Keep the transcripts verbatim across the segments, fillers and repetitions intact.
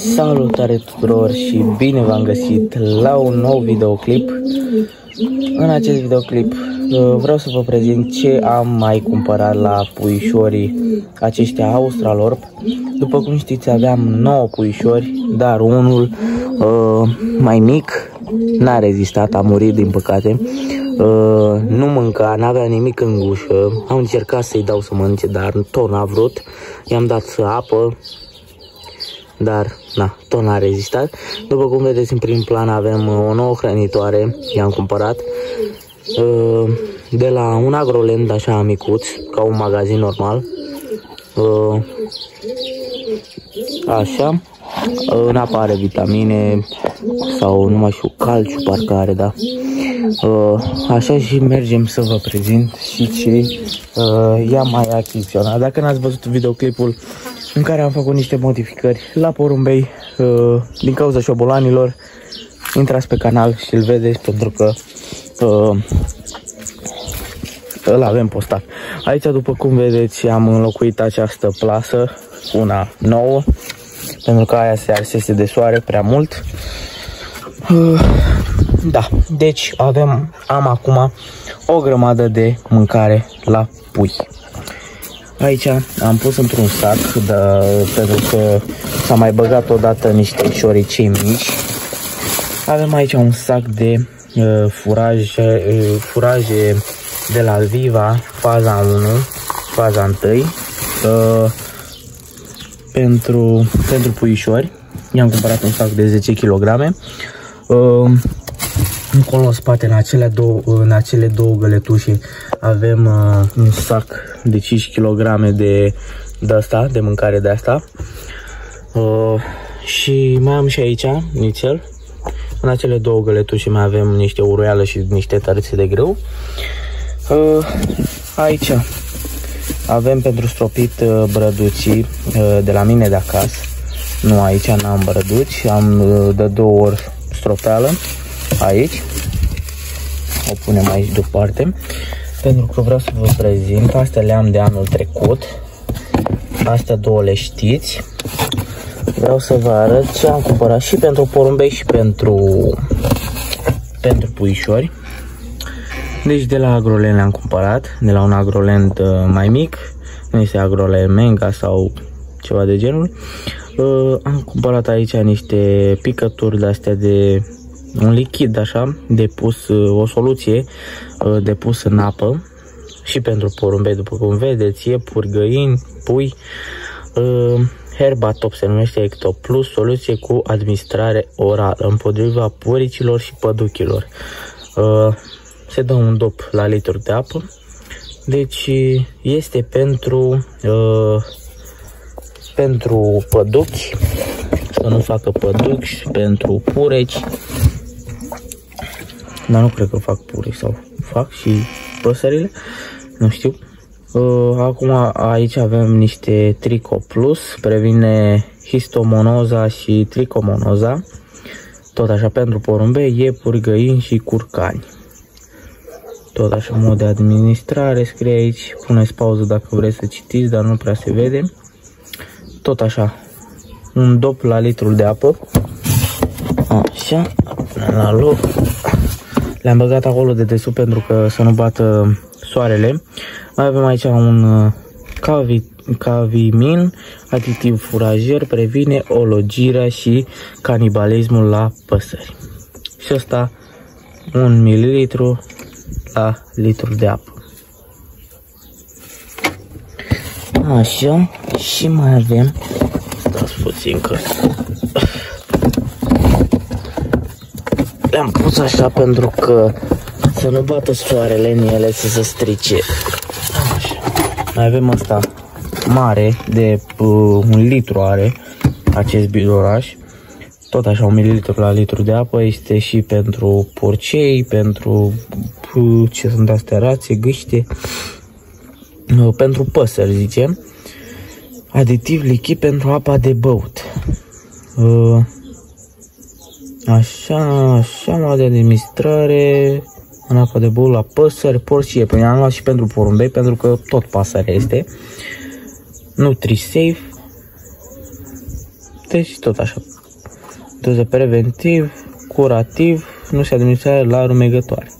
Salutare tuturor și bine v-am găsit la un nou videoclip. În acest videoclip vreau să vă prezint ce am mai cumpărat la puișorii aceștia Australorp. După cum știți, aveam nouă puișori, dar unul uh, mai mic n-a rezistat, a murit din păcate. Uh, nu mânca, n-avea nimic în gușă. Am încercat să-i dau să mănânce, dar tot n-a vrut. I-am dat apă, dar na, tot n-a rezistat. După cum vedeți în prim plan, avem o nouă hrănitoare, i-am cumpărat uh, de la un Agroland, așa micuț, ca un magazin normal. Uh, așa, în apă are vitamine sau nu mai știu, calciu parcă are, da. Uh, așa, și mergem să vă prezint și ce uh, i-am mai achiziționat. Dacă n-ați văzut videoclipul în care am făcut niște modificări la porumbei uh, din cauza șobolanilor, intrați pe canal și îl vedeți, pentru că uh, îl avem postat. Aici, după cum vedeți, am înlocuit această plasă cu una nouă, pentru că aia se arsese de soare prea mult. Uh, da, deci avem, am acum o grămadă de mâncare la pui. Aici am pus într-un sac, de, pentru că s-a mai băgat odată niște șoricei mici. Avem aici un sac de uh, furaje, uh, furaje de la Viva, faza unu, faza unu, uh, pentru, pentru puișori. I-am cumpărat un sac de zece kilograme. Uh, Încolo în spate, în acele două, în acele două găletușe, avem uh, un sac de cinci kilograme de, de asta, de mâncare de asta. Uh, și mai am și aici nițel. În acele două găletușe mai avem niște uruială și niște tărți de grâu. Uh, aici avem pentru stropit uh, brăduții uh, de la mine de acasă. Nu, aici n-am brăduți, am uh, de două ori stropeală. Aici o punem aici deoparte, pentru că vreau să vă prezint. Astea le-am de anul trecut, astea două le știți. Vreau să vă arăt ce am cumpărat și pentru porumbei și pentru pentru puișori. Deci de la Agroland le-am cumpărat, de la un Agroland mai mic, nu este Agroland Mega sau ceva de genul. Uh, am cumpărat aici niște picături de astea, de un lichid așa, de pus, o soluție de pus în apă și pentru porumbei, după cum vedeți, iepuri, găini, pui. Herbatop se numește Ecto Plus, soluție cu administrare orală împotriva puricilor și păduchilor. Se dă un dop la litru de apă. Deci este pentru pentru păduchi, să nu facă păduchi, pentru pureci. Dar nu cred că fac pureci, sau fac și păsările, nu știu. Uh, acum aici avem niște Trico Plus, previne histomonoza și tricomonoza, tot așa pentru porumbei, iepuri, găini și curcani. Tot așa, mod de administrare scrie aici, puneți pauză dacă vreți să citiți, dar nu prea se vede. Tot așa, un dop la litrul de apă. Așa, punem la loc. Le-am băgat acolo de desubt pentru că să nu bată soarele. Mai avem aici un cavi, Cavimin, aditiv furajer, previne ologirea și canibalismul la păsări. Și ăsta un mililitru la litru de apă. Așa, și mai avem, stați puțin că le-am pus așa pentru că să nu bată soarele în ele, să se strice. Așa. Mai avem asta mare, de uh, un litru are acest bidoraș. Tot așa, un mililitru la litru de apă. Este și pentru porcei, pentru uh, ce sunt astea, rațe, gâște, uh, pentru păsări, zicem. Aditiv lichid pentru apa de băut. Uh, Așa, așa, mod de administrare în apa de băut la păsări, porci și iepuri. Am luat și pentru porumbei, pentru că tot pasărea este. NutriSafe. Deci tot așa. Doză preventiv, curativ, nu se administrează la rumegătoare.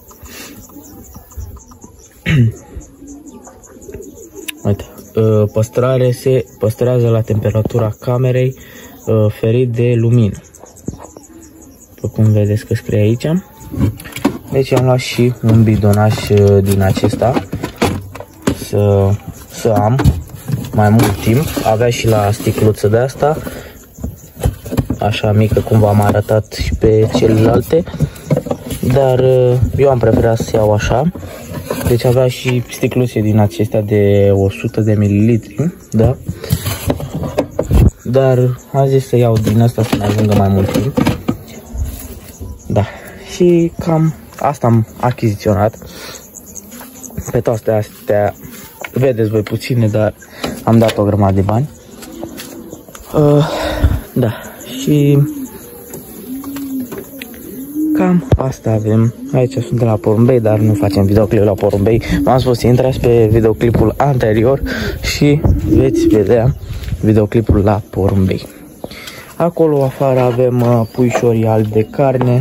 Uite, păstrare se păstrează la temperatura camerei ferit de lumină. După cum vedeți că scrie aici. Deci am luat și un bidonaș din acesta să, să am mai mult timp. Avea și la sticluță de asta, așa mică cum v-am arătat și pe celelalte, dar eu am preferat să iau așa. Deci avea și sticluțe din acestea de o sută de mililitri, da? Dar am zis să iau din asta să ne ajungă mai mult timp. Da, și cam asta am achiziționat. Pe toate astea vedeți voi puține, dar am dat o grămadă de bani. Uh, da, și cam asta avem. Aici sunt de la Porumbei, dar nu facem videoclip la Porumbei. M-am spus să intrați pe videoclipul anterior și veți vedea videoclipul la Porumbei. Acolo afară avem uh, puișorii albi de carne.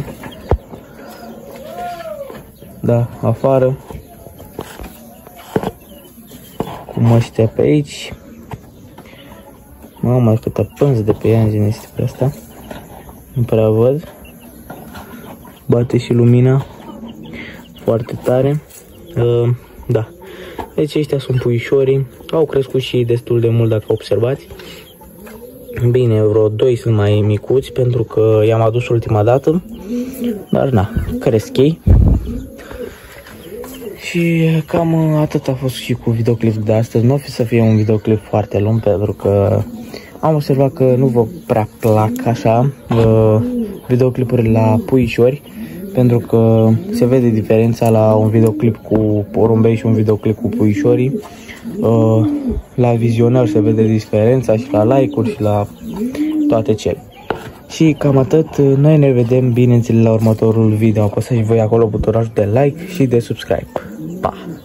Da, afară. Cu măștia pe aici. Mamă, câtă pânză de pe ea este pe asta. Nu prea văd. Bate și lumina foarte tare. Uh, da. Deci ăștia sunt puișorii. Au crescut și destul de mult, dacă observați. Bine, vreo doi sunt mai micuți pentru că i-am adus ultima dată. Dar na, cresc ei. Și cam atât a fost și cu videoclipul de astăzi. Nu o fi să fie un videoclip foarte lung pentru că am observat că nu vă prea plac așa uh, videoclipuri la puișori, pentru că se vede diferența la un videoclip cu porumbei și un videoclip cu puișorii. Uh, la vizionări se vede diferența și la like-uri și la toate cele. Și cam atât. Noi ne vedem, bineînțeles, la următorul video. Apăsați voi acolo butonul de like și de subscribe. Pa!